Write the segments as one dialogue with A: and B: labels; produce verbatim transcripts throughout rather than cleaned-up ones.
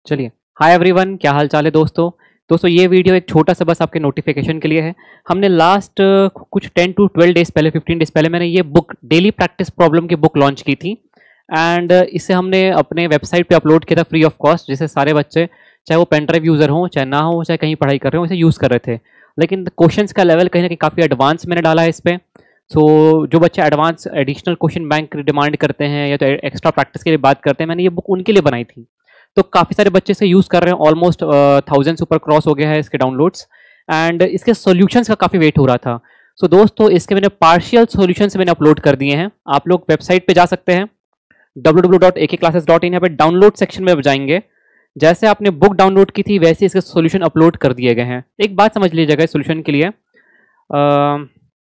A: चलिए, hi everyone, क्या हाल चाल है दोस्तों। दोस्तों ये वीडियो एक छोटा सा बस आपके नोटिफिकेशन के लिए है। हमने लास्ट कुछ टेन टू ट्वेल्व डेज पहले, फिफ्टीन डेज पहले मैंने ये बुक डेली प्रैक्टिस प्रॉब्लम की बुक लॉन्च की थी एंड इसे हमने अपने वेबसाइट पे अपलोड किया था फ्री ऑफ कॉस्ट, जिससे सारे बच्चे, चाहे वो पेन ड्राइव यूज़र हों चाहे ना हो, चाहे कहीं पढ़ाई कर रहे हो, इसे यूज़ कर रहे थे। लेकिन क्वेश्चंस का लेवल कहीं ना कहीं काफ़ी एडवांस मैंने डाला है इस पर। सो so, जो बच्चे advance additional question bank demand करते हैं या तो एक्स्ट्रा प्रैक्टिस के लिए बात करते हैं, मैंने ये बुक उनके लिए बनाई थी। तो काफ़ी सारे बच्चे इसे यूज़ कर रहे हैं, ऑलमोस्ट थाउजेंड ऊपर क्रॉस हो गया है इसके डाउनलोड्स एंड इसके सॉल्यूशंस का काफ़ी वेट हो रहा था। सो so, दोस्तों इसके मैंने पार्शियल सॉल्यूशंस मैंने अपलोड कर दिए हैं। आप लोग वेबसाइट पे जा सकते हैं W W W dot A K classes dot in. यहाँ पे डाउनलोड सेक्शन में जाएंगे, जैसे आपने बुक डाउनलोड की थी वैसे इसके सॉल्यूशन अपलोड कर दिए गए हैं। एक बात समझ लीजिएगा इस सॉल्यूशन के लिए, uh,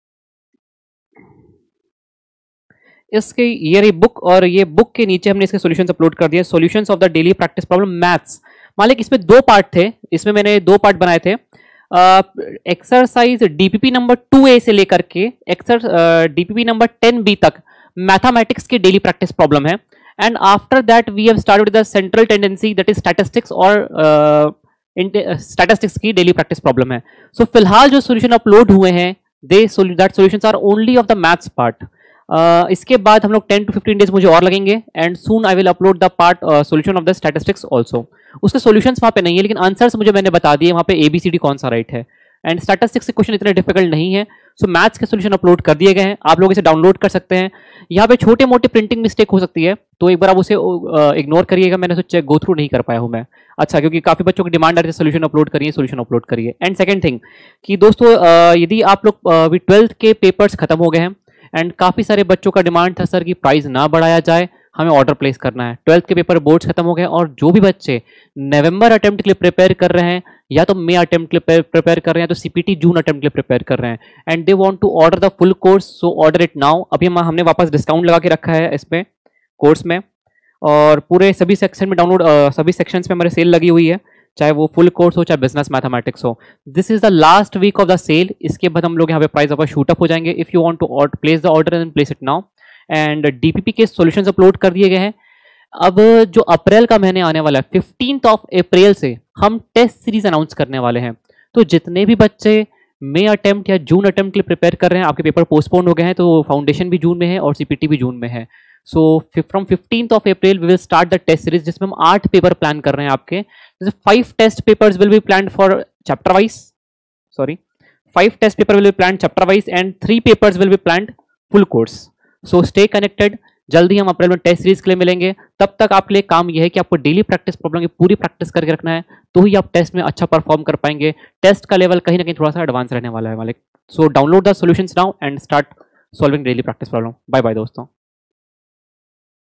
A: इसके ये बुक और ये बुक के नीचे हमने इसके सॉल्यूशंस अपलोड कर दिए। Solutions of the daily practice problem maths. मालिक इसमें दो पार्ट थे, इसमें मैंने दो पार्ट बनाए थे। Exercise DPP number two A से लेकर के एक्सर डीपीपी नंबर टेन बी तक मैथमेटिक्स की डेली प्रैक्टिस प्रॉब्लम है। And after that we have started with the central tendency that is statistics और स्टैटिस्टिक्स की डेली प्रैक्टिस प्रॉब्लम है। सो so, फिलहाल जो सॉल्यूशन अपलोड हुए हैं they that solutions are only of the maths part. Uh, इसके बाद हम लोग टेन टू फिफ्टीन डेज मुझे और लगेंगे and soon I will upload the part solution of the statistics also. उसके सॉल्यूशंस वहाँ पे नहीं है, लेकिन आंसर्स मुझे मैंने बता दिए वहाँ पे ए बी सी डी कौन सा राइट है। एंड स्टैटिस्टिक्स के क्वेश्चन इतने डिफिकल्ट नहीं है। सो मैथ्स के सॉल्यूशन अपलोड कर दिए गए हैं, आप लोग इसे डाउनलोड कर सकते हैं। यहाँ पे छोटे मोटे प्रिंटिंग मिस्टेक हो सकती है, तो एक बार आप उसे इग्नोर uh, करिएगा। मैंने सोचा गो थ्रू नहीं कर पाया हूँ मैं, अच्छा, क्योंकि काफ़ी बच्चों की डिमांड आ रही है सोल्यूशन अपलोड करिए सोल्यूशन अपलोड करिए। एंड सेकेंड थिंग कि दोस्तों uh, यदि आप लोग अभी uh, ट्वेल्थ के पेपर्स खत्म हो गए हैं एंड काफ़ी सारे बच्चों का डिमांड था सर कि प्राइस ना बढ़ाया जाए, हमें ऑर्डर प्लेस करना है। ट्वेल्थ के पेपर बोर्ड्स खत्म हो गए और जो भी बच्चे नवंबर अटेम्प्ट के लिए प्रिपेयर कर रहे हैं या तो मई अटेम्प्ट के लिए प्रिपेयर कर रहे हैं, तो सीपीटी जून अटेम्प्ट के लिए प्रिपेयर कर रहे हैं and they want to order the full course, so order it now. अभी हम हमने वापस डिस्काउंट लगा के रखा है इस पे कोर्स में, और पूरे सभी सेक्शन में डाउनलोड सभी सेक्शंस में हमारे सेल लगी हुई है, चाहे वो फुल कोर्स हो चाहे बिजनेस मैथमेटिक्स हो। This is the last week of the sale. इसके बाद हम लोग यहाँ पे प्राइस वापस शूट अप हो जाएंगे। If you want to place the order and place it now. And DPP के सॉल्यूशंस अपलोड कर दिए गए हैं। अब जो अप्रैल का महीने आने वाला है, फिफ्टींथ ऑफ अप्रैल से हम टेस्ट सीरीज अनाउंस करने वाले हैं। तो जितने भी बच्चे मई अटेम्प्ट या जून अटेम्प्ट के लिए प्रिपेयर कर रहे हैं, आपके पेपर पोस्टपोन हो गए हैं, तो फाउंडेशन भी जून में है और सीपीटी भी जून में है। So from fifteenth of April we will start the test series, जिसमें हम आठ पेपर प्लान कर रहे हैं आपके। जैसे five test papers will be planned for chapter wise, sorry five test paper will be planned chapter wise and three papers will be planned full course. So stay connected, जल्दी हम अप्रैल में test series के लिए मिलेंगे। तब तक आपके लिए काम यह है कि आपको डेली प्रैक्टिस प्रॉब्लम की पूरी प्रैक्टिस करके रखना है, तो ही आप टेस्ट में अच्छा परफॉर्म कर पाएंगे। टेस्ट का लेवल कहीं ना कहीं थोड़ा सा एडवांस रहने वाला है मालिक। So download the solutions now and start solving daily practice problem. Bye bye दोस्तों।